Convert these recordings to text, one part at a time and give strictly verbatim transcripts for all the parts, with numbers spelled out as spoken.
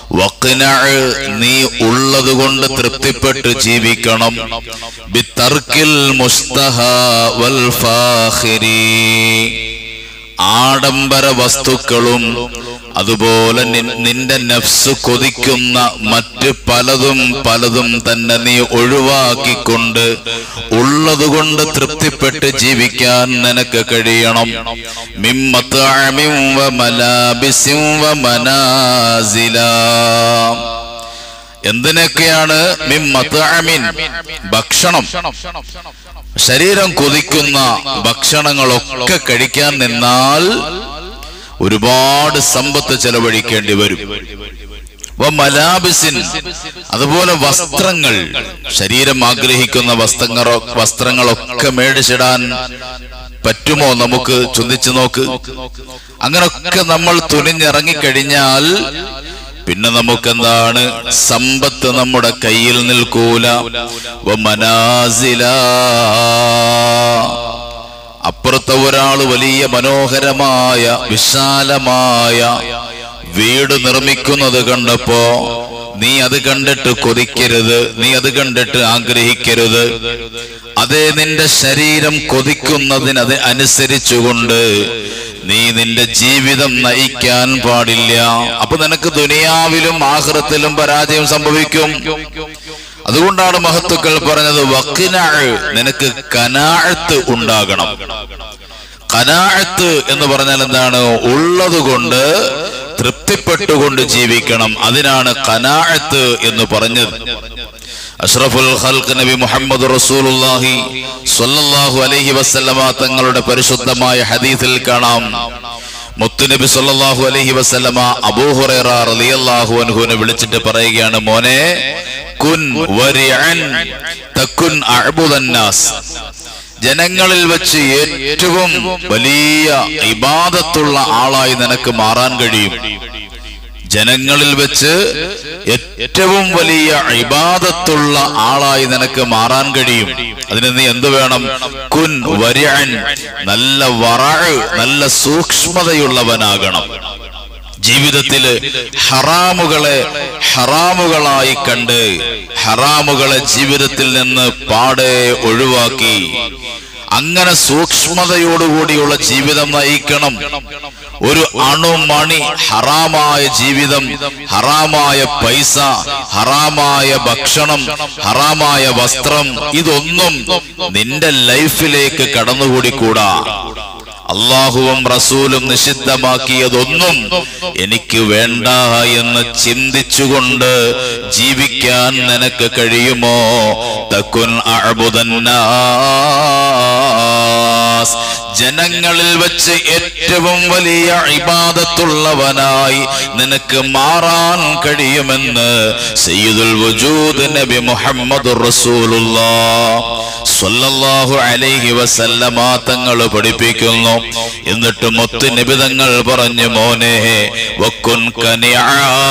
വഖ്നഅ നീ ഉള്ളതുകൊണ്ട് തൃപ്തിപ്പെട്ട് ജീവിക്കണം. ബിതർക്കിൽ മുസ്തഹാ വൽ ഫാഖിരി ആഡംബര വസ്തുക്കളും അതുപോലെ നിന്റെ നഫ്സ് കൊതിക്കുന്ന മറ്റ് പലതും പലതും തന്നെ നീ ഒഴിവാക്കിക്കൊണ്ട് ഉള്ളതുകൊണ്ട് തൃപ്തിപ്പെട്ട് ജീവിക്കാൻ നിനക്ക് കഴിയണം. മിമ്മത്അമിൻ വ മലാബിസിൻ വ മനാസില എന്തിനൊക്കെയാണ്? മിമ്മത്അമിൻ ഭക്ഷണം, ശരീരം കൊതിക്കുന്ന ഭക്ഷണങ്ങളൊക്കെ കഴിക്കാൻ നിന്നാൽ ഒരുപാട് സമ്പത്ത് ചെലവഴിക്കേണ്ടി വരും. മലാബിസിൻ അതുപോലെ വസ്ത്രങ്ങൾ, ശരീരം ആഗ്രഹിക്കുന്ന വസ്ത്രങ്ങളോ വസ്ത്രങ്ങളൊക്കെ മേടിച്ചിടാൻ പറ്റുമോ? നമുക്ക് ചിന്തിച്ചു നോക്ക്. അങ്ങനൊക്കെ നമ്മൾ തുനിഞ്ഞിറങ്ങിക്കഴിഞ്ഞാൽ പിന്നെ നമുക്കെന്താണ്? സമ്പത്ത് നമ്മുടെ കയ്യിൽ നിൽക്കൂല. മനാസില അപ്പുറത്തെ ഒരാൾ വലിയ മനോഹരമായ വിശാലമായ വീട് നിർമ്മിക്കുന്നത് കണ്ടപ്പോ നീ അത് കണ്ടിട്ട് കൊതിക്കരുത്, നീ അത് കണ്ടിട്ട് ആഗ്രഹിക്കരുത്. അതേ നിന്റെ ശരീരം കൊതിക്കുന്നതിന് അത് അനുസരിച്ചുകൊണ്ട് നീ നിന്റെ ജീവിതം നയിക്കാൻ പാടില്ല. അപ്പൊ നിനക്ക് ദുനിയാവിലും ആഖിറത്തിലും പരാജയം സംഭവിക്കും. അതുകൊണ്ടാണ് മഹത്തുക്കൾ പറഞ്ഞത് വഖ്നഅ നിനക്ക് ഖനാഅത്ത് ഉണ്ടാകണം. ഖനാഅത്ത് എന്ന് പറഞ്ഞാൽ എന്താണ്? ഉള്ളതുകൊണ്ട് തൃപ്തിപ്പെട്ടുകൊണ്ട് ജീവിക്കണം. അതിനാണ് ഖനാഅത്ത് എന്ന് പറഞ്ഞത്. അഷ്റഫുൽ ഖൽഖ് നബി മുഹമ്മദ് റസൂലുള്ളാഹി സ്വല്ലല്ലാഹു അലൈഹി വസല്ലമ തങ്ങളുടെ പരിശുദ്ധമായ ഹദീസിൽ കാണാം, മുത്തുനബി സല്ലല്ലാഹു അലൈഹി വസല്ലമ അബൂ ഹുറൈറ റളിയല്ലാഹു അൻഹുവിനെ വിളിച്ചിട്ട് പറയുകയാണ്, മോനെ കുൻ വരിഅൻ തകുൻ അഅ്ബുദന്നാസ് ജനങ്ങളിൽ വെച്ച് ഏറ്റവും വലിയ ഇബാദത്തുള്ള ആളായി നിനക്ക് മാറാൻ കഴിയും. ജനങ്ങളിൽ വെച്ച് ഏറ്റവും വലിയ ഇബാദത്തുള്ള ആളായി നിനക്ക് മാറാൻ കഴിയും. അതിന് നീ എന്ത് വേണം? കുൻ വരിഅൻ നല്ല വറഅ് നല്ല സൂക്ഷ്മതയുള്ളവനാകണം. ജീവിതത്തില് ഹറാമുകളെ ഹറാമുകളായി കണ്ട് ഹറാമുകളെ ജീവിതത്തിൽ നിന്ന് പാടെ ഒഴിവാക്കി അങ്ങനെ സൂക്ഷ്മതയോടുകൂടിയുള്ള ജീവിതം നയിക്കണം. ഒരു അണുമണി ഹറാമായ ജീവിതം, ഹറാമായ പൈസ, ഹറാമായ ഭക്ഷണം, ഹറാമായ വസ്ത്രം ഇതൊന്നും നിന്റെ ലൈഫിലേക്ക് കടന്നുകൂടിക്കൂടാ. അള്ളാഹുവും റസൂലും നിഷിദ്ധമാക്കിയതൊന്നും എനിക്ക് വേണ്ട എന്ന് ചിന്തിച്ചുകൊണ്ട് ജീവിക്കാൻ നിനക്ക് കഴിയുമോ? തകുൻ അഅ്ബുദന്നാസ് ജനങ്ങളിൽ വെച്ച് ഏറ്റവും വലിയ ഇബാദത്തുള്ളവനായി നിനക്ക് മാറാൻ കഴിയുമെന്ന് സയ്യിദുൽ വജൂദ് നബി മുഹമ്മദുർ റസൂലുള്ളാഹ് സ്വല്ലല്ലാഹു അലൈഹി വസല്ലമ തങ്ങൾ പഠിപ്പിക്കുന്നു. എന്നിട്ട് മുത്ത് നബി തങ്ങൾ പറഞ്ഞു, മോനെ വകുൻ കനിഅ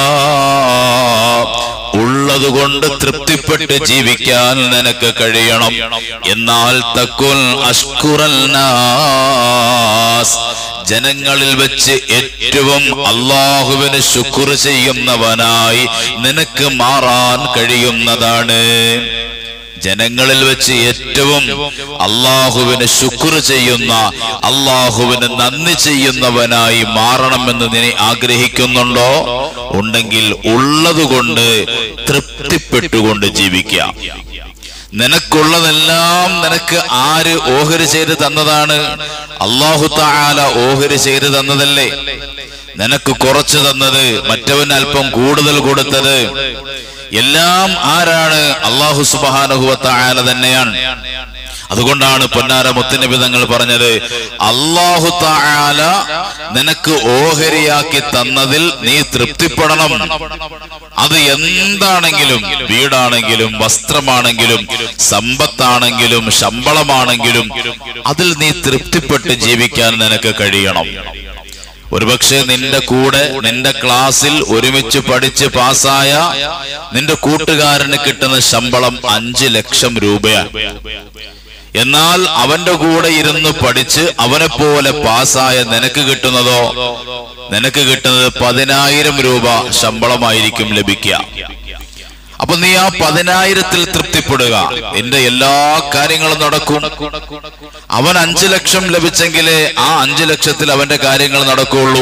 ഉള്ളതുകൊണ്ട് തൃപ്തിപ്പെട്ട് ജീവിക്കാൻ നിനക്ക് കഴിയണം. എന്നാൽ തകുൻ അഷ്കുറൻ നാസ് ജനങ്ങളിൽ വെച്ച് ഏറ്റവും അല്ലാഹുവിന് ശുക്ർ ചെയ്യുന്നവനായി നിനക്ക് മാറാൻ കഴിയുന്നതാണ്. ജനങ്ങളിൽ വെച്ച് ഏറ്റവും അള്ളാഹുവിന് ശുക്ർ ചെയ്യുന്ന, അള്ളാഹുവിന് നന്ദി ചെയ്യുന്നവനായി മാറണമെന്ന് നീ ആഗ്രഹിക്കുന്നുണ്ടോ? ഉണ്ടെങ്കിൽ ഉള്ളതുകൊണ്ട് തൃപ്തിപ്പെട്ടുകൊണ്ട് ജീവിക്കാം. നിനക്കുള്ളതെല്ലാം നിനക്ക് ആര് ഓഹരി ചെയ്ത് തന്നതാണ്? അല്ലാഹു തആല ഓഹരി ചെയ്ത് തന്നതല്ലേ. നിനക്ക് കുറച്ച് തന്നത്, മറ്റവൻ അല്പം കൂടുതൽ കൊടുത്തത് എല്ലാം ആരാണ്? അല്ലാഹു സുബ്ഹാനഹു വ തആല തന്നെയാണ്. അതുകൊണ്ടാണ് പൊന്നാര മുത്തുനബി തങ്ങൾ പറഞ്ഞത്, അല്ലാഹു തആല നിനക്ക് ഓഹരിയാക്കി തന്നതിൽ നീ തൃപ്തിപ്പെടണം. അത് എന്താണെങ്കിലും, വീടാണെങ്കിലും വസ്ത്രമാണെങ്കിലും സമ്പത്താണെങ്കിലും ശമ്പളമാണെങ്കിലും അതിൽ നീ തൃപ്തിപ്പെട്ട് ജീവിക്കാൻ നിനക്ക് കഴിയണം. ഒരുപക്ഷെ നിന്റെ കൂടെ നിന്റെ ക്ലാസ്സിൽ ഒരുമിച്ച് പഠിച്ച് പാസ്സായ നിന്റെ കൂട്ടുകാരന് കിട്ടുന്ന ശമ്പളം അഞ്ച് ലക്ഷം രൂപയാണ്. എന്നാൽ അവന്റെ കൂടെ ഇരുന്ന് പഠിച്ച് അവനെ പോലെ പാസ്സായ നിനക്ക് കിട്ടുന്നതോ നിനക്ക് കിട്ടുന്നത് പതിനായിരം രൂപ ശമ്പളമായിരിക്കും ലഭിക്കുക. അപ്പൊ നീ ആ പതിനായിരത്തിൽ തൃപ്തിപ്പെടുക, നിന്റെ എല്ലാ കാര്യങ്ങളും നടക്കും. അവൻ അഞ്ചു ലക്ഷം ലഭിച്ചെങ്കിലേ ആ അഞ്ചു ലക്ഷത്തിൽ അവന്റെ കാര്യങ്ങൾ നടക്കുള്ളൂ.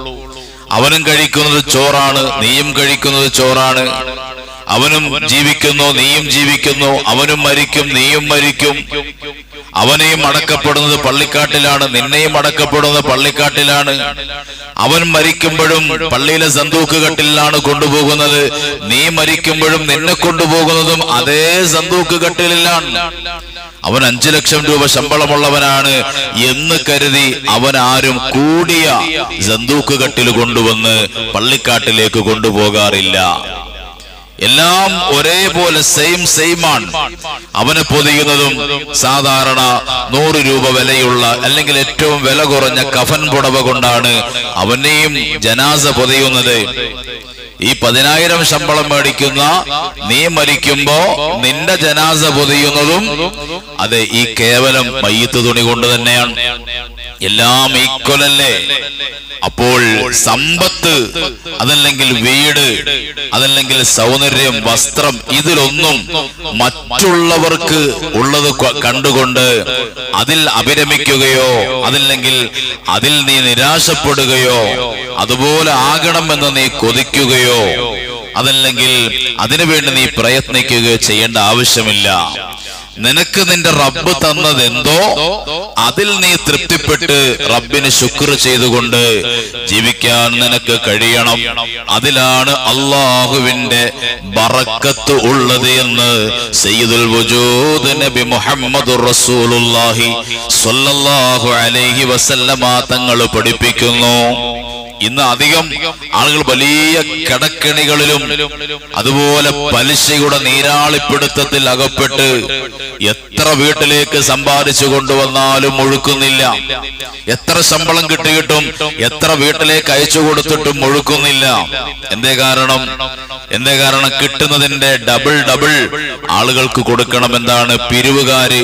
അവനും കഴിക്കുന്നത് ചോറാണ്, നീയും കഴിക്കുന്നത് ചോറാണ്. അവനും ജീവിക്കുന്നു, നീയും ജീവിക്കുന്നു. അവനും മരിക്കും, നീയും മരിക്കും. അവനെയും അടക്കപ്പെടുന്നത് പള്ളിക്കാട്ടിലാണ്, നിന്നെയും അടക്കപ്പെടുന്നത് പള്ളിക്കാട്ടിലാണ്. അവൻ മരിക്കുമ്പോഴും പള്ളിയിലെ സന്തൂക്ക് കട്ടിലാണ് കൊണ്ടുപോകുന്നത്. നീ മരിക്കുമ്പോഴും നിന്നെ കൊണ്ടുപോകുന്നതും അതേ സന്തൂക്ക് കട്ടിലാണ്. അവൻ അഞ്ചു ലക്ഷം രൂപ ശമ്പളമുള്ളവനാണ് എന്ന് കരുതി അവൻ ആരും കൂടിയ സന്തൂക്ക് കട്ടിൽ കൊണ്ടുവന്ന് പള്ളിക്കാട്ടിലേക്ക് കൊണ്ടുപോകാറില്ല. എല്ലാം ഒരേപോലെ സെയിം സെയിം ആണ്. അവനെ പൊതിയുന്നതും സാധാരണ നൂറ് രൂപ വിലയുള്ള അല്ലെങ്കിൽ ഏറ്റവും വില കുറഞ്ഞ കഫൻ പുടവ കൊണ്ടാണ് അവനെയും ജനാസ പൊതിയുന്നത്. ഈ പതിനായിരം ശമ്പളം മേടിക്കുന്ന നീ മരിക്കുമ്പോ നിന്റെ ജനാസ പൊതിയുന്നതും അതെ ഈ കേവലം മയ്യിത്ത് തുണി കൊണ്ട് തന്നെയാണ്. എല്ലാം ഈക്വലല്ലേ? അപ്പോൾ സമ്പത്ത്, അതല്ലെങ്കിൽ വീട്, അതല്ലെങ്കിൽ സൗന്ദര്യം, വസ്ത്രം, ഇതിലൊന്നും മറ്റുള്ളവർക്ക് ഉള്ളത് കണ്ടുകൊണ്ട് അതിൽ അഭിരമിക്കുകയോ അതല്ലെങ്കിൽ അതിൽ നീ നിരാശപ്പെടുകയോ അതുപോലെ ആകണമെന്ന് നീ കൊതിക്കുകയോ അതല്ലെങ്കിൽ അതിനുവേണ്ടി നീ പ്രയത്നിക്കുകയോ ചെയ്യേണ്ട ആവശ്യമില്ല. നിനക്ക് നിന്റെ റബ്ബ് തന്നതെന്തോ അതിൽ നീ തൃപ്തിപ്പെട്ട് റബ്ബിന് ശുക്ർ ചെയ്തുകൊണ്ട് ജീവിക്കാൻ നിനക്ക് കഴിയണം. അതിലാണ് അള്ളാഹുവിന്റെ ബറക്കത്ത് ഉള്ളത് എന്ന് സയ്യിദുൽ വജൂദ് നബി മുഹമ്മദുർ റസൂലുള്ളാഹി സ്വല്ലല്ലാഹു അലൈഹി വസല്ലമ തങ്ങൾ പഠിപ്പിക്കുന്നു. ഇന്ന് അധികം ആളുകൾ വലിയ കടക്കെണികളിലും അതുപോലെ പലിശയുടെ നീരാളിപ്പിടുത്തത്തിൽ അകപ്പെട്ട് എത്ര വീട്ടിലേക്ക് സമ്പാദിച്ചു കൊണ്ടുവന്നാലും മുഴുക്കുന്നില്ല. എത്ര ശമ്പളം കിട്ടിയിട്ടും എത്ര വീട്ടിലേക്ക് അയച്ചു കൊടുത്തിട്ടും മുഴുക്കുന്നില്ല. എന്തേ കാരണം? എന്തേ കാരണം? കിട്ടുന്നതിന്റെ ഡബിൾ ഡബിൾ ആളുകൾക്ക് കൊടുക്കണം. എന്താണ്? പിരിവുകാര്,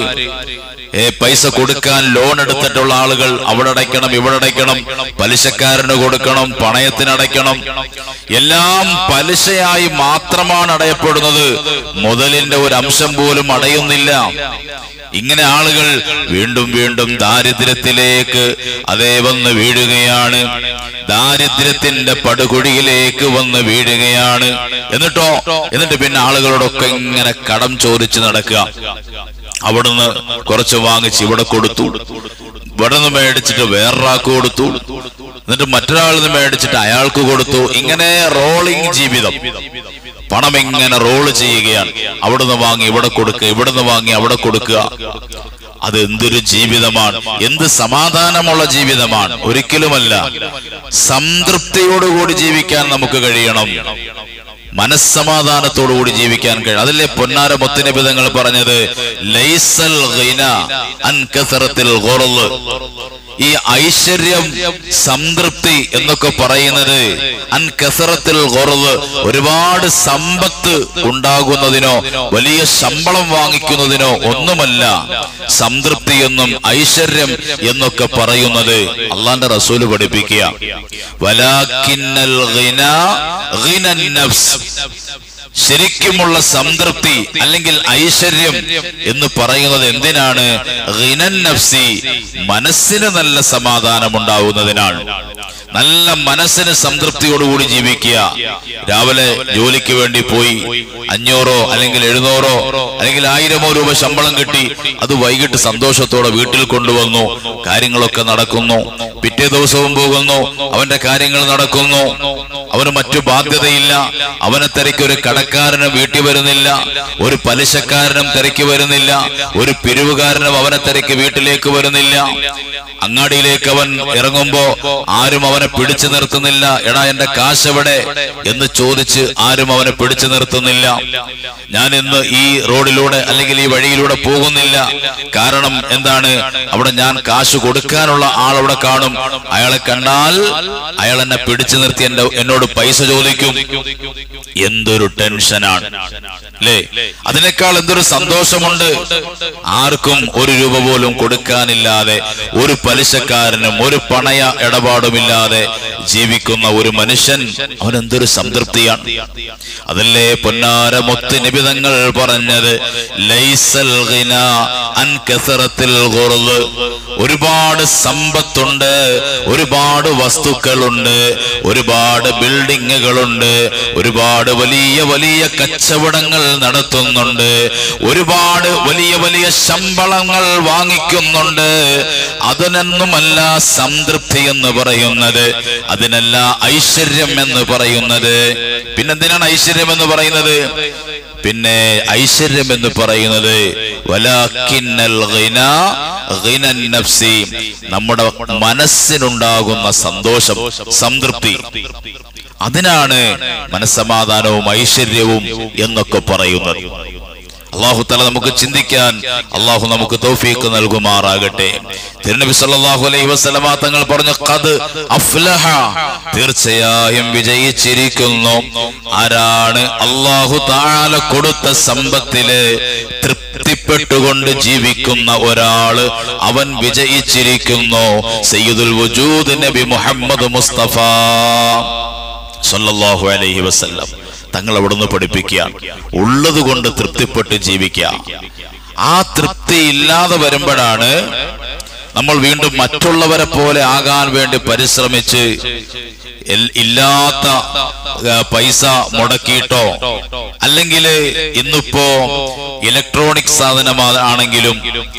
ഏ പൈസ കൊടുക്കാൻ ലോൺ എടുത്തിട്ടുള്ള ആളുകൾ അവിടെ അടയ്ക്കണം, ഇവിടെ അടയ്ക്കണം, പലിശക്കാരന് കൊടുക്കണം, പണയത്തിനടയ്ക്കണം. എല്ലാം പലിശയായി മാത്രമാണ് അടയപ്പെടുന്നത്. മുതലിന്റെ ഒരു അംശം പോലും അടയുന്നില്ല. ഇങ്ങനെ ആളുകൾ വീണ്ടും വീണ്ടും ദാരിദ്ര്യത്തിലേക്ക് അതേ വന്ന് വീഴുകയാണ്. ദാരിദ്ര്യത്തിന്റെ പടുകുഴിയിലേക്ക് വന്ന് വീഴുകയാണ്. എന്നിട്ടോ എന്നിട്ട് പിന്നെ ആളുകളോടൊക്കെ ഇങ്ങനെ കടം ചോദിച്ച് നടക്കുക. അവിടുന്ന് കുറച്ച് വാങ്ങിച്ച് ഇവിടെ കൊടുത്തു, ഇവിടെ നിന്ന് മേടിച്ചിട്ട് വേറൊരാൾക്ക് കൊടുത്തു, എന്നിട്ട് മറ്റൊരാളിൽ നിന്ന് മേടിച്ചിട്ട് അയാൾക്ക് കൊടുത്തു. ഇങ്ങനെ റോളിംഗ് ജീവിതം. പണം ഇങ്ങനെ റോള് ചെയ്യുകയാണ്. അവിടുന്ന് വാങ്ങി ഇവിടെ കൊടുക്കുക, ഇവിടുന്ന് വാങ്ങി അവിടെ കൊടുക്കുക. അത് എന്തൊരു ജീവിതമാണ്! എന്ത് സമാധാനമുള്ള ജീവിതമാണ്! ഒരിക്കലുമല്ല. സംതൃപ്തിയോടുകൂടി ജീവിക്കാൻ നമുക്ക് കഴിയണം. മനസ്സമാധാനത്തോടുകൂടി ജീവിക്കാൻ കഴിയും. അതിലെ പൊന്നാര മുത്തുനബി തങ്ങൾ പറഞ്ഞത് ലൈസൽ ഗിന അൻ കസറത്തിൽ ഗുർള്. ഈ ഐശ്വര്യം, സംതൃപ്തി എന്നൊക്കെ പറയുന്നത് അൻ കസറത്തിൽ ഗുർള്, ഒരുപാട് സമ്പത്ത് ഉണ്ടാകുന്നതിനോ വലിയ ശമ്പളം വാങ്ങിക്കുന്നതിനോ ഒന്നുമല്ല സംതൃപ്തി എന്നും ഐശ്വര്യം എന്നൊക്കെ പറയുന്നത്. അള്ളാന്റെ റസൂല് പഠിപ്പിക്കുക, വലാകിന്നൽ ഗിന ഗിനൻ നഫ്സ്. ശരിക്കുമുള്ള സംതൃപ്തി അല്ലെങ്കിൽ ഐശ്വര്യം എന്ന് പറയുന്നത് എന്തിനാണ്? ഗിനൻ നഫ്സി, മനസ്സിന് നല്ല സമാധാനം ഉണ്ടാവുന്നതിനാണ്. നല്ല മനസ്സിന് സംതൃപ്തിയോടുകൂടി ജീവിക്കുക. രാവിലെ ജോലിക്ക് വേണ്ടി പോയി അഞ്ഞൂറോ അല്ലെങ്കിൽ എഴുന്നൂറോ അല്ലെങ്കിൽ ആയിരമോ രൂപ ശമ്പളം കിട്ടി. അത് വൈകിട്ട് സന്തോഷത്തോടെ വീട്ടിൽ കൊണ്ടുവന്നു. കാര്യങ്ങളൊക്കെ നടക്കുന്നു. പിറ്റേ ദിവസവും പോകുന്നു, അവന്റെ കാര്യങ്ങൾ നടക്കുന്നു. അവന് മറ്റു ബാധ്യതയില്ല. അവനെ തിരക്ക് ഒരു കടക്കാരനും വീട്ടിൽ വരുന്നില്ല, ഒരു പലിശക്കാരനും തിരക്ക് വരുന്നില്ല, ഒരു പിരിവുകാരനും അവനെ തിരക്ക് വീട്ടിലേക്ക് വരുന്നില്ല. അങ്ങാടിയിലേക്ക് അവൻ ഇറങ്ങുമ്പോ ആരും അവനെ പിടിച്ചു നിർത്തുന്നില്ല. എടാ എന്റെ കാശ് എവിടെ എന്ന് ചോദിച്ച് ആരും അവനെ പിടിച്ചു നിർത്തുന്നില്ല. ഞാൻ ഇന്ന് ഈ റോഡിലൂടെ അല്ലെങ്കിൽ ഈ വഴിയിലൂടെ പോകുന്നില്ല. കാരണം എന്താണ്? അവിടെ ഞാൻ കാശ് കൊടുക്കാനുള്ള ആൾ അവിടെ കാണും. അയാളെ കണ്ടാൽ അയാൾ എന്നെ പിടിച്ചു നിർത്തി എന്റെ എന്നോട് പൈസ ചോദിക്കും. എന്തൊരു ടെൻഷൻ! ടെൻഷനാണ് അല്ലേ? അതിനേക്കാൾ എന്തൊരു സന്തോഷമുണ്ട്. ആർക്കും ഒരു രൂപ പോലും കൊടുക്കാനില്ലാതെ, ഒരു പലിശക്കാരനും ഒരു പണയ ഇടപാടുമില്ലാതെ ജീവിക്കുന്ന ഒരു മനുഷ്യൻ, അവൻ എന്തൊരു സംതൃപ്തിയാണ്. അതല്ലേ പൊന്നാര മുത്ത് നബി തങ്ങൾ പറഞ്ഞത്, ലൈസൽ ഗിനാ അൻ കസറത്തിൽ ഖുർദ്. ഒരുപാട് സമ്പത്തുണ്ട്, ഒരുപാട് വസ്തുക്കളുണ്ട്, ഒരുപാട് ബിൽഡിങ്ങുകളുണ്ട്, ഒരുപാട് വലിയ വലിയ കച്ചവടങ്ങൾ നടത്തുന്നുണ്ട്, ഒരുപാട് വലിയ വലിയ ശമ്പളങ്ങൾ വാങ്ങിക്കുന്നുണ്ട്. അതിനൊന്നുമല്ല സംതൃപ്തി എന്ന് പറയുന്നത്, അതിനല്ല ഐശ്വര്യം എന്ന് പറയുന്നത്. പിന്നെന്തിനാണ് ഐശ്വര്യം എന്ന് പറയുന്നത്? പിന്നെ ഐശ്വര്യം എന്ന് പറയുന്നത് വലാകിന്നൽ ഗിനാ ഗിനൻ നഫ്സി, നമ്മുടെ മനസ്സിനുണ്ടാകുന്ന സന്തോഷം, സംതൃപ്തി, അതിനാണ് മനസ്സമാധാനവും ഐശ്വര്യവും എന്നൊക്കെ പറയുന്നത്. അല്ലാഹു തആല നമുക്ക് ചിന്തിക്കാൻ അല്ലാഹു നമുക്ക് തൗഫീഖ് നൽകുമാറാകട്ടെ. തിരുനബി സല്ലല്ലാഹു അലൈഹി വസല്ലമ തങ്ങൾ പറഞ്ഞു, ഖദ് അഫ്ലഹ, തീർച്ചയായും വിജയിച്ചിരിക്കുന്നു ആരാണ് അല്ലാഹു തആല കൊടുത്ത സമ്പത്തില് തൃപ്തിപ്പെട്ടുകൊണ്ട് ജീവിക്കുന്ന ഒരാള്, അവൻ വിജയിച്ചിരിക്കുന്നു. സയ്യിദുൽ വജൂദ് നബി മുഹമ്മദ് മുസ്തഫ സല്ലല്ലാഹു അലൈഹി വസല്ലം തങ്ങൾ അവിടുന്ന് പഠിപ്പിക്കുകയാണ്, ഉള്ളത് കൊണ്ട് തൃപ്തിപ്പെട്ട് ജീവിക്കുക. ആ തൃപ്തി ഇല്ലാതെ വരുമ്പോഴാണ് നമ്മൾ വീണ്ടും മറ്റുള്ളവരെ പോലെ ആകാൻ വേണ്ടി പരിശ്രമിച്ച് ഇല്ലാത്ത പൈസ മുടക്കിയിട്ടോ, അല്ലെങ്കിൽ ഇന്നിപ്പോ ഇലക്ട്രോണിക് സാധനമാണെങ്കിലും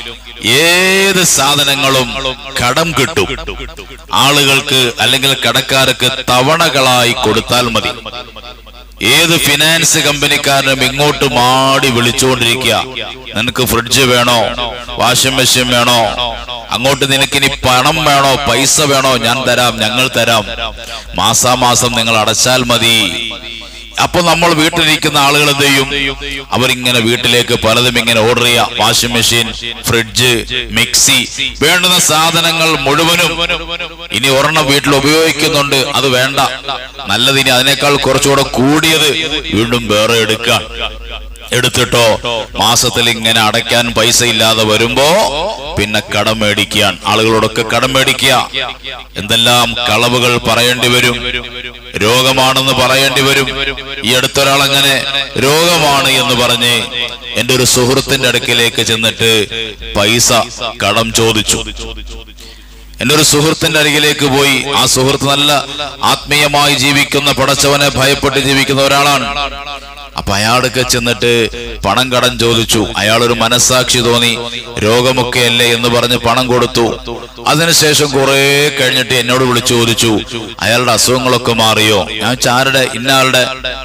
ഏത് സാധനങ്ങളും കടം കിട്ടും ആളുകൾക്ക്, അല്ലെങ്കിൽ കടക്കാർക്ക് തവണകളായി കൊടുത്താൽ മതി. ഏത് ഫിനാൻസ് കമ്പനിക്കാരനും ഇങ്ങോട്ട് മാടി വിളിച്ചുകൊണ്ടിരിക്കുക, നിനക്ക് ഫ്രിഡ്ജ് വേണോ, വാഷിംഗ് മെഷീൻ വേണോ, അങ്ങോട്ട് നിനക്കിനി പണം വേണോ, പൈസ വേണോ, ഞാൻ തരാം, ഞങ്ങൾ തരാം, മാസാമാസം നിങ്ങൾ അടച്ചാൽ മതി. അപ്പൊ നമ്മൾ വീട്ടിലിരിക്കുന്ന ആളുകൾ എന്ത് ചെയ്യും? അവരിങ്ങനെ വീട്ടിലേക്ക് പലതും ഇങ്ങനെ ഓർഡർ ചെയ്യാം. വാഷിംഗ് മെഷീൻ, ഫ്രിഡ്ജ്, മിക്സി, വേണ്ടുന്ന സാധനങ്ങൾ മുഴുവനും ഇനി ഒരെണ്ണം വീട്ടിൽ ഉപയോഗിക്കുന്നുണ്ട്, അത് വേണ്ട, നല്ലതിനി അതിനേക്കാൾ കുറച്ചുകൂടെ കൂടിയത് വീണ്ടും വേറെ എടുക്കാം. എടുത്തിട്ടോ മാസത്തിൽ ഇങ്ങനെ അടയ്ക്കാൻ പൈസ ഇല്ലാതെ വരുമ്പോ പിന്നെ കടം മേടിക്കാൻ, ആളുകളോടൊക്കെ കടം മേടിക്കുക. എന്തെല്ലാം കളവുകൾ പറയേണ്ടി വരും, രോഗമാണെന്ന് പറയേണ്ടി വരും. ഈ അടുത്തൊരാൾ അങ്ങനെ രോഗമാണ് എന്ന് പറഞ്ഞ് എന്റെ ഒരു സുഹൃത്തിന്റെ അടുക്കിലേക്ക് ചെന്നിട്ട് പൈസ കടം ചോദിച്ചു. എന്റെ ഒരു സുഹൃത്തിന്റെ അരികിലേക്ക് പോയി. ആ സുഹൃത്ത് നല്ല ആത്മീയമായി ജീവിക്കുന്ന, പടച്ചവനെ ഭയപ്പെട്ട് ജീവിക്കുന്ന ഒരാളാണ്. അപ്പൊ അയാൾക്ക് ചെന്നിട്ട് പണം കടം ചോദിച്ചു. അയാളൊരു മനസ്സാക്ഷി തോന്നി, രോഗമൊക്കെ അല്ലേ എന്ന് പറഞ്ഞ് പണം കൊടുത്തു. അതിനുശേഷം കുറെ കഴിഞ്ഞിട്ട് എന്നോട് വിളിച്ചു ചോദിച്ചു, അയാളുടെ അസുഖങ്ങളൊക്കെ മാറിയോ? ഞാൻ ചാരുടെ ഇന്നയാളുടെ.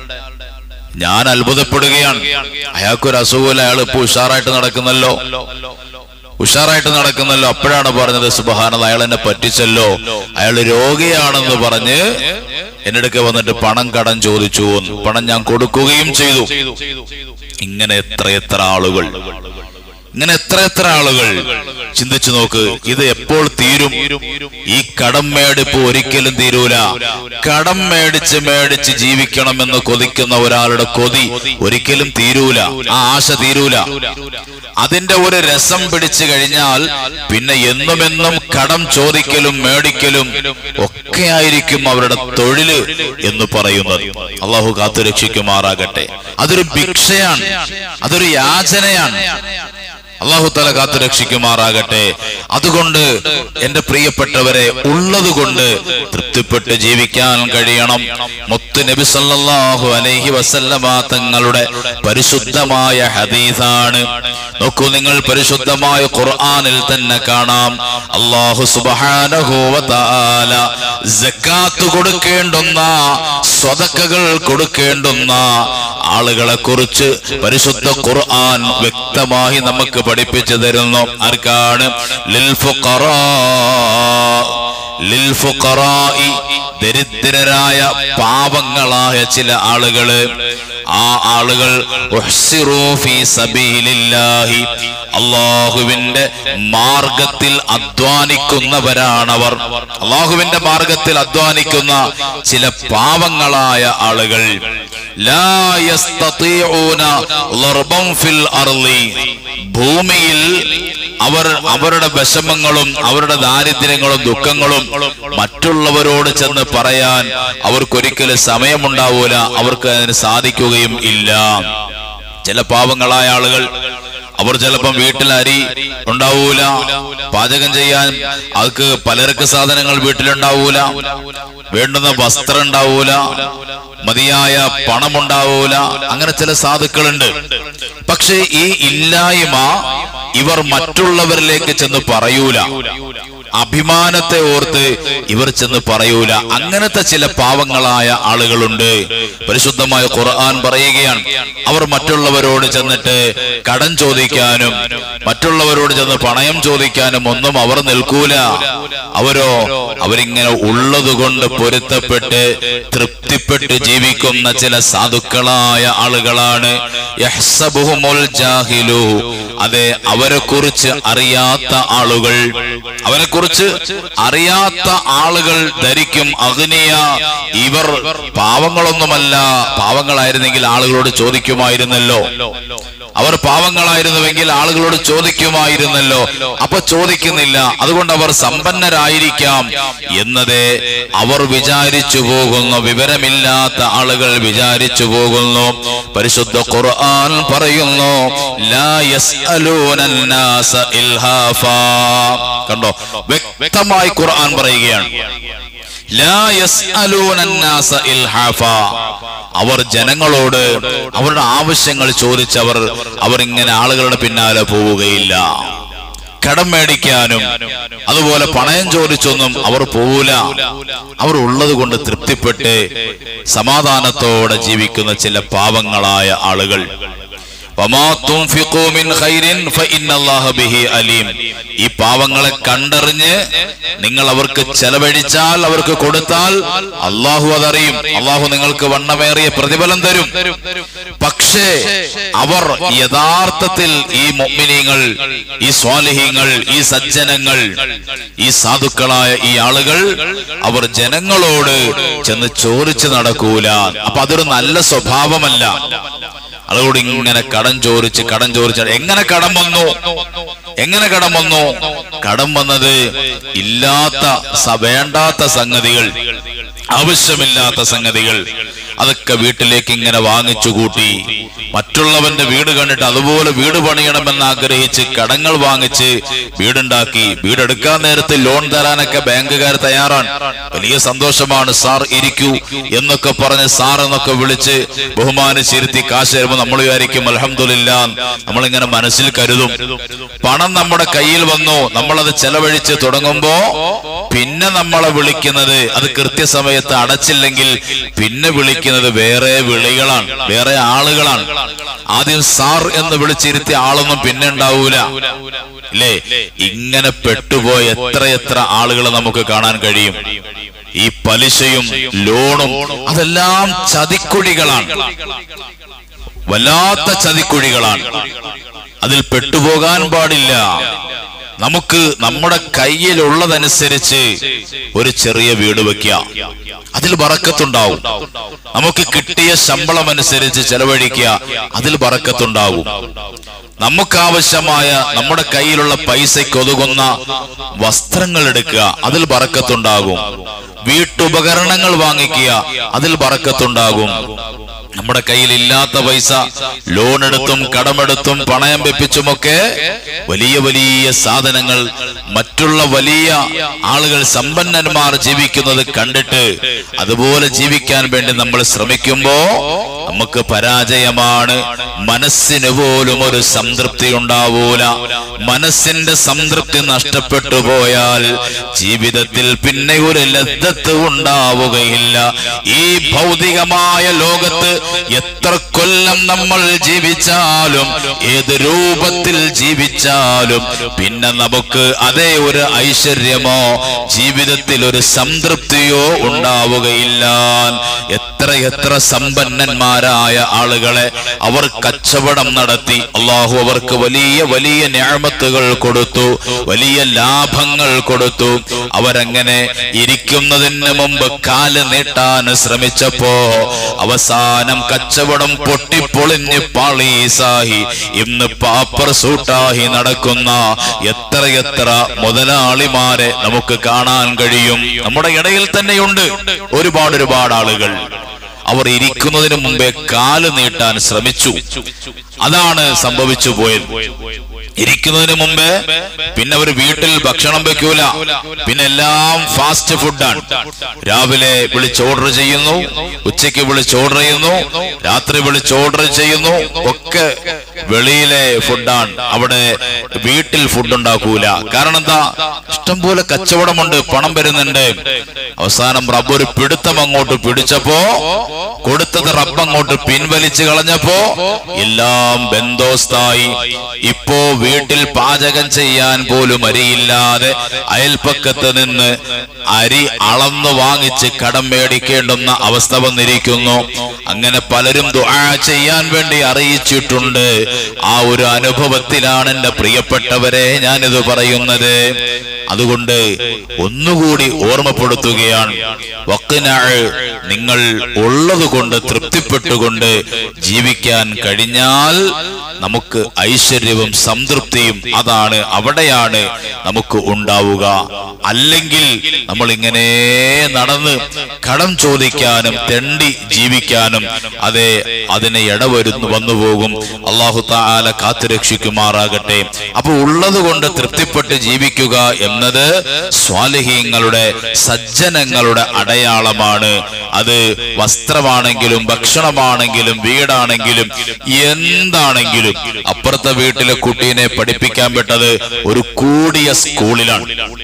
ഞാൻ അത്ഭുതപ്പെടുകയാണ്. അയാൾക്കൊരു അസുഖമില്ല, അയാൾ ഇപ്പൊ ഉഷാറായിട്ട് നടക്കുന്നല്ലോ, ഉഷാറായിട്ട് നടക്കുന്നല്ലോ. അപ്പോഴാണ് പറഞ്ഞത്, സുബ്ഹാനല്ലാഹ്, അയാൾ എന്നെ പറ്റിച്ചല്ലോ, അയാൾ രോഗിയാണെന്ന് പറഞ്ഞ് എന്റെ അടുക്ക വന്നിട്ട് പണം കടം ചോദിച്ചു. പണം ഞാൻ കൊടുക്കുകയും ചെയ്തു. ഇങ്ങനെ എത്ര എത്ര ആളുകൾ, ഇങ്ങനെ എത്ര എത്ര ആളുകൾ. ചിന്തിച്ചു നോക്ക്, ഇത് എപ്പോൾ തീരും? ഈ കടം മേടിപ്പ് ഒരിക്കലും തീരൂല. കടം മേടിച്ച് മേടിച്ച് ജീവിക്കണമെന്ന് കൊതിക്കുന്ന ഒരാളുടെ കൊതി ഒരിക്കലും തീരൂല, ആ ആശ തീരൂല. അതിന്റെ ഒരു രസം പിടിച്ചു കഴിഞ്ഞാൽ പിന്നെ എന്നുമെന്നും കടം ചോദിക്കലും മേടിക്കലും ഒക്കെ ആയിരിക്കും അവരുടെ തൊഴില് എന്ന് പറയുന്നത്. അള്ളാഹു കാത്തുരക്ഷിക്കുമാറാകട്ടെ. അതൊരു ഭിക്ഷയാണ്, അതൊരു യാചനയാണ്. അല്ലാഹു തആല കാത്തു രക്ഷിക്കുമാറാകട്ടെ. അതുകൊണ്ട് എന്റെ പ്രിയപ്പെട്ടവരെ, ഉള്ളത് കൊണ്ട് തൃപ്തിപ്പെട്ട് ജീവിക്കാൻ കഴിയണം. മുത്ത് നബി സല്ലല്ലാഹു അലൈഹി വസല്ലമ തങ്ങളുടെ പരിശുദ്ധമായ ഹദീസാണ്. നോക്കൂ നിങ്ങൾ, പരിശുദ്ധമായ ഖുർആനിൽ തന്നെ കാണാം, അല്ലാഹു സുബ്ഹാനഹു വ തആല സക്കാത്ത് കൊടുക്കേണ്ടുന്ന, സ്വതക്കകൾ കൊടുക്കേണ്ടുന്ന ആളുകളെ കുറിച്ച് പരിശുദ്ധ ഖുർആൻ വ്യക്തമായി നമുക്ക് പഠിപ്പിച്ചു തരുന്നു. ആർക്കാണ്? ലിൽ ഫുഖറാ, ലിൽ ഫുഖറാഇ, ദരിദ്രരായ പാവങ്ങളായ ചില ആളുകള്. ആ ആളുകൾ ഉഹ്സിറൂ ഫീ സബീലില്ലാഹി, അല്ലാഹുവിന്റെ മാർഗത്തിൽ അധ്വാനിക്കുന്നവരാണവർ. അല്ലാഹുവിന്റെ മാർഗത്തിൽ അധ്വാനിക്കുന്ന ചില പാവങ്ങളായ ആളുകൾ. ലാ യസ്തതിഊന ളർബൻ ഫിൽ അർളി, ഭൂമിയിൽ അവർ അവരുടെ വിഷമങ്ങളും അവരുടെ ദാരിദ്ര്യങ്ങളും ദുഃഖങ്ങളും മറ്റുള്ളവരോട് ചെന്ന് പറയാൻ അവർക്കൊരിക്കലും സമയമുണ്ടാവൂല, അവർക്ക് അതിന് സാധിക്കുകയും ഇല്ല. ചില പാവങ്ങളായ ആളുകൾ, അവർ ചിലപ്പം വീട്ടിൽ അരി ഉണ്ടാവൂല, പാചകം ചെയ്യാൻ അവർക്ക് പലചരക്ക് സാധനങ്ങൾ വീട്ടിലുണ്ടാവൂല, വേണ്ടുന്ന വസ്ത്രം ഉണ്ടാവൂല, മതിയായ പണമുണ്ടാവൂല, അങ്ങനെ ചില സാധുക്കളുണ്ട്. പക്ഷേ ഈ ഇല്ലായ്മ ഇവർ മറ്റുള്ളവരിലേക്ക് ചെന്ന് പറയൂല, അഭിമാനത്തെ ഓർത്ത് ഇവർ ചെന്ന് പറയൂല. അങ്ങനത്തെ ചില പാവങ്ങളായ ആളുകളുണ്ട്. പരിശുദ്ധമായ ഖുർആൻ പറയുകയാണ്, അവർ മറ്റുള്ളവരോട് ചെന്നിട്ട് കടം ചോദിക്കാനും മറ്റുള്ളവരോട് ചെന്ന് പണയം ചോദിക്കാനും ഒന്നും അവർ നിൽക്കൂല. അവരോ അവരിങ്ങനെ ഉള്ളതുകൊണ്ട് പൊരുത്തപ്പെട്ട് തൃപ്തിപ്പെട്ട് ജീവിക്കുന്ന ചില സാധുക്കളായ ആളുകളാണ്. യഹ്സബുഹുമുൽ ജാഹിലു, അതെ, അവരെ കുറിച്ച് അറിയാത്ത ആളുകൾ, അവരെ കുറിച്ച് അറിയാത്ത ആളുകൾ ധരിക്കും അഗ്നിയ, ഇവർ പാവങ്ങളൊന്നുമല്ല. പാവങ്ങളായിരുന്നെങ്കിൽ ആളുകളോട് ചോദിക്കുമായിരുന്നല്ലോ, അവർ പാവങ്ങളായിരുന്നുവെങ്കിൽ ആളുകളോട് ചോദിക്കുമായിരുന്നല്ലോ. അപ്പൊ ചോദിക്കുന്നില്ല, അതുകൊണ്ട് അവർ സമ്പന്നരായിരിക്കാം എന്നതേ അവർ വിചാരിച്ചു പോകുന്നു. വിവരമില്ലാത്ത ആളുകൾ വിചാരിച്ചു പോകുന്നു. പരിശുദ്ധ ഖുർആൻ പറയുന്നു, ലാ യസ്അലൂനൻ നാസ ഇൽഹാഫാ. കണ്ടോ, വ്യക്തമായി ഖുർആൻ പറയുകയാണ്, ലാ യസ്അലൂനൻ നാസ ഇൽഹാഫാ. അവർ ജനങ്ങളോട് അവരുടെ ആവശ്യങ്ങൾ ചോദിച്ചവർ അവർ ഇങ്ങനെ ആളുകളുടെ പിന്നാലെ പോവുകയില്ല. കടം മേടിക്കാനും അതുപോലെ പണയം ചോദിച്ചൊന്നും അവർ പോവൂല. അവർ ഉള്ളത് കൊണ്ട് തൃപ്തിപ്പെട്ട് സമാധാനത്തോടെ ജീവിക്കുന്ന ചില പാവങ്ങളായ ആളുകൾ. ഈ പാവങ്ങളെ കണ്ടറിഞ്ഞ് നിങ്ങൾ അവർക്ക് ചെലവഴിച്ചാൽ, അവർക്ക് കൊടുത്താൽ അള്ളാഹു അതറിയും. അള്ളാഹു നിങ്ങൾക്ക് വണ്ണമേറിയ പ്രതിഫലം തരും. പക്ഷേ അവർ യഥാർത്ഥത്തിൽ ഈ മുഅ്മിനീങ്ങൾ, ഈ സ്വാലിഹീങ്ങൾ, ഈ സജ്ജനങ്ങൾ, ഈ സാധുക്കളായ ഈ ആളുകൾ അവർ ജനങ്ങളോട് ചെന്ന് ചോദിച്ചു നടക്കൂല. അപ്പൊ അതൊരു നല്ല സ്വഭാവമല്ല. അതുകൊണ്ട് ഇങ്ങനെ കടം ചോദിച്ച് കടം ചോദിച്ച എങ്ങനെ കടം വന്നു എങ്ങനെ കടം വന്നു കടം വന്നത് ഇല്ലാത്ത വേണ്ടാത്ത സംഗതികൾ, ആവശ്യമില്ലാത്ത സംഗതികൾ, അതൊക്കെ വീട്ടിലേക്ക് ഇങ്ങനെ വാങ്ങിച്ചു കൂട്ടി. മറ്റുള്ളവന്റെ വീട് കണ്ടിട്ട് അതുപോലെ വീട് പണിയണമെന്ന് ആഗ്രഹിച്ച് കടങ്ങൾ വാങ്ങിച്ച് വീടുണ്ടാക്കി. വീടെടുക്കാൻ നേരത്തെ ലോൺ തരാനൊക്കെ ബാങ്കുകാർ തയ്യാറാണ്. വലിയ സന്തോഷമാണ്. സാർ ഇരിക്കൂ എന്നൊക്കെ പറഞ്ഞ് സാർ എന്നൊക്കെ വിളിച്ച് ബഹുമാനിച്ചിരുത്തി കാശ് തരുമ്പോൾ നമ്മൾ വിചാരിക്കും അൽഹംദുലില്ലാ, നമ്മളിങ്ങനെ മനസ്സിൽ കരുതും. പണം നമ്മുടെ കയ്യിൽ വന്നു, നമ്മളത് ചെലവഴിച്ച് തുടങ്ങുമ്പോ പിന്നെ നമ്മളെ വിളിക്കുന്നത്, അത് കൃത്യസമയത്ത് അടച്ചില്ലെങ്കിൽ പിന്നെ വിളിക്കുന്നത് വേറെ വിളികളാണ്, വേറെ ആളുകളാണ്. ആദ്യം സാർ എന്ന് വിളിച്ചിരുത്തിയ ആളൊന്നും പിന്നെ ഉണ്ടാവൂല, ഇല്ലേ? ഇങ്ങനെ പെട്ടുപോയ എത്രയെത്ര ആളുകളെ നമുക്ക് കാണാൻ കഴിയും. ഈ പലിശയും ലോണും അതെല്ലാം ചതിക്കുഴികളാണ്, വല്ലാത്ത ചതിക്കുഴികളാണ്. അതിൽ പെട്ടുപോകാൻ പാടില്ല. നമുക്ക് നമ്മുടെ കയ്യിലുള്ളതനുസരിച്ച് ഒരു ചെറിയ വീട് വെക്കുക, അതിൽ ബറക്കത്തുണ്ടാവും. നമുക്ക് കിട്ടിയ ശമ്പളം അനുസരിച്ച് ചെലവഴിക്കുക, അതിൽ ബറക്കത്തുണ്ടാവും. നമുക്കാവശ്യമായ നമ്മുടെ കയ്യിലുള്ള പൈസയ്ക്ക് ഒതുങ്ങുന്ന വസ്ത്രങ്ങൾ എടുക്കുക, അതിൽ ബറക്കത്തുണ്ടാകും. വീട്ടുപകരണങ്ങൾ വാങ്ങിക്കുക, അതിൽ ബറക്കത്തുണ്ടാകും. നമ്മുടെ കയ്യിൽ ഇല്ലാത്ത പൈസ ലോൺ എടുത്തും കടമെടുത്തും പണയം വെപ്പിച്ചുമൊക്കെ വലിയ വലിയ സാധനങ്ങൾ മറ്റുള്ള വലിയ ആളുകൾ സമ്പന്നന്മാർ ജീവിക്കുന്നത് കണ്ടിട്ട് അതുപോലെ ജീവിക്കാൻ വേണ്ടി നമ്മൾ ശ്രമിക്കുമ്പോ നമുക്ക് പരാജയമാണ്. മനസ്സിന് പോലും ഒരു സംതൃപ്തി ഉണ്ടാവൂല. മനസ്സിന്റെ സംതൃപ്തി നഷ്ടപ്പെട്ടു പോയാൽ ജീവിതത്തിൽ പിന്നെ ഒരു ലദ്ദത്ത് ഉണ്ടാവുകയില്ല. ഈ ഭൗതികമായ ലോകത്ത് എത്ര കൊല്ലം നമ്മൾ ജീവിച്ചാലും ഏത് രൂപത്തിൽ ജീവിച്ചാലും പിന്നെ നമുക്ക് അതേ ഒരു ഐശ്വര്യമോ ജീവിതത്തിൽ ഒരു സംതൃപ്തിയോ ഉണ്ടാവുകയില്ല. എത്ര എത്ര സമ്പന്നന്മാർ സമ്പന്നന്മാരായ ആളുകളെ അവർ കച്ചവടം നടത്തി. അള്ളാഹു അവർക്ക് വലിയ വലിയ നിഅമത്തുകൾ കൊടുത്തു, വലിയ ലാഭങ്ങൾ കൊടുത്തു. അവരങ്ങനെ ഇരിക്കുന്നതിന് മുമ്പ് കാല് നീട്ടാൻ ശ്രമിച്ചപ്പോ അവസാനം കച്ചവടം പൊട്ടിപ്പൊളിഞ്ഞ് പാളീസായി ഇന്ന് പാപ്പർ സൂട്ടായി നടക്കുന്ന എത്രയെത്ര മുതലാളിമാരെ നമുക്ക് കാണാൻ കഴിയും. നമ്മുടെ ഇടയിൽ തന്നെയുണ്ട് ഒരുപാട് ഒരുപാട് ആളുകൾ. അവർ ഇരിക്കുന്നതിന് മുമ്പേ കാല് നീട്ടാൻ ശ്രമിച്ചു. അതാണ് സംഭവിച്ചു പോയത്. ഇരിക്കുന്നതിന് മുമ്പേ പിന്നെ അവർ വീട്ടിൽ ഭക്ഷണം വെക്കൂല, പിന്നെ എല്ലാം ഫാസ്റ്റ് ഫുഡാണ്. രാവിലെ വിളിച്ച് ഓർഡർ ചെയ്യുന്നു, ഉച്ചയ്ക്ക് വിളിച്ച് ഓർഡർ ചെയ്യുന്നു, രാത്രി വിളിച്ച് ഓർഡർ ചെയ്യുന്നു. ഒക്കെ വെളിയിലെ ഫുഡാണ്. അവിടെ വീട്ടിൽ ഫുഡ് ഉണ്ടാക്കൂല. കാരണം എന്താ? ഇഷ്ടംപോലെ കച്ചവടമുണ്ട്, പണം വരുന്നുണ്ട്. അവസാനം റബ്ബ് ഒരു പിടുത്തം അങ്ങോട്ട് പിടിച്ചപ്പോ, കൊടുത്തത് റബ്ബ് അങ്ങോട്ട് പിൻവലിച്ച് കളഞ്ഞപ്പോ എല്ലാം ബന്ധോസ്ഥായി. ഇപ്പോ വീട്ടിൽ പാചകം ചെയ്യാൻ പോലും അരിയില്ലാതെ അയൽപ്പക്കത്ത് നിന്ന് അരി അളന്നു വാങ്ങിച്ച് കടം മേടിക്കേണ്ടുന്ന അവസ്ഥ വന്നിരിക്കുന്നു. അങ്ങനെ പലരും ദുആ ചെയ്യാൻ വേണ്ടി അറിയിച്ചിട്ടുണ്ട്. ആ ഒരു അനുഭവത്തിലാണ് എന്റെ പ്രിയപ്പെട്ടവരെ ഞാനിത് പറയുന്നത്. അതുകൊണ്ട് ഒന്നുകൂടി ഓർമ്മപ്പെടുത്തുകയാണ്, വഖ്നാഅ്, നിങ്ങൾ ഉള്ളത് കൊണ്ട് തൃപ്തിപ്പെട്ടുകൊണ്ട് ജീവിക്കാൻ കഴിഞ്ഞാൽ നമുക്ക് ഐശ്വര്യവും സംതൃപ്തിയും അതാണ്, അവിടെയാണ് നമുക്ക് ഉണ്ടാവുക. അല്ലെങ്കിൽ നമ്മൾ ഇങ്ങനെ നടന്ന് കടം ചോദിക്കാനും തെണ്ടി ജീവിക്കാനും അതെ അതിനെ ഇടവരുന്നു വന്നുപോകും. അല്ലാഹു തആല കാത്തുരക്ഷിക്കുമാറാകട്ടെ. അപ്പൊ ഉള്ളത് കൊണ്ട് തൃപ്തിപ്പെട്ട് ജീവിക്കുക എന്നത് സ്വാലിഹീങ്ങളുടെ സജ്ജനങ്ങളുടെ അടയാളമാണ്. അത് വസ്ത്രമാണെങ്കിലും ഭക്ഷണമാണെങ്കിലും വീടാണെങ്കിലും എന്താണെങ്കിലും. അപ്പുറത്തെ വീട്ടിലെ കുട്ടീനെ പഠിപ്പിക്കാൻ പറ്റത് ഒരു കൂടിയ സ്കൂളിലാണ്,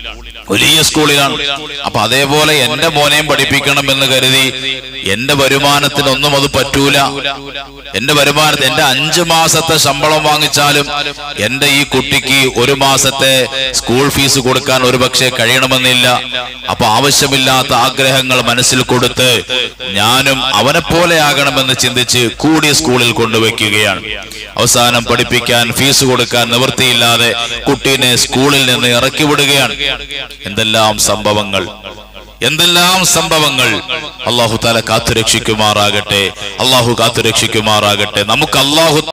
വലിയ സ്കൂളിലാണ്. അപ്പൊ അതേപോലെ എന്റെ മോനെയും പഠിപ്പിക്കണം എന്ന് കരുതി എന്റെ വരുമാനത്തിനൊന്നും അത് പറ്റൂല. എന്റെ വരുമാനത്തിന് എന്റെ അഞ്ചു മാസത്തെ ശമ്പളം വാങ്ങിച്ചാലും എന്റെ ഈ കുട്ടിക്ക് ഒരു മാസത്തെ സ്കൂൾ ഫീസ് കൊടുക്കാൻ ഒരു പക്ഷേ കഴിയണമെന്നില്ല. അപ്പൊ ആവശ്യമില്ലാത്ത ആഗ്രഹങ്ങൾ മനസ്സിൽ കൊടുത്ത് ഞാനും അവനെ പോലെ ആകണമെന്ന് ചിന്തിച്ച് കൂടിയ സ്കൂളിൽ കൊണ്ടുവയ്ക്കുകയാണ്. അവസാനം പഠിപ്പിക്കാൻ ഫീസ് കൊടുക്കാൻ നിവൃത്തിയില്ലാതെ കുട്ടീനെ സ്കൂളിൽ നിന്ന് ഇറക്കി വിടുകയാണ്. എന്തെല്ലാം സംഭവങ്ങൾ, എന്തെല്ലാം സംഭവങ്ങൾ. അല്ലാഹു തആല കാത്തുരക്ഷിക്കുമാറാകട്ടെ. അല്ലാഹു കാത്തുരക്ഷിക്കുമാറാകട്ടെ. നമുക്ക് അല്ലാഹു